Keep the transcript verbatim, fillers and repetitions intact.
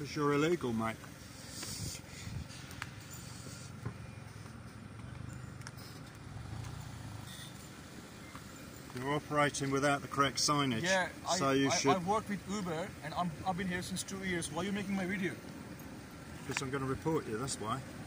Because you're illegal, mate. You're operating without the correct signage. Yeah, so I, you I, should... I work with Uber and I'm, I've been here since two years. Why are you making my video? Because I'm going to report you, that's why.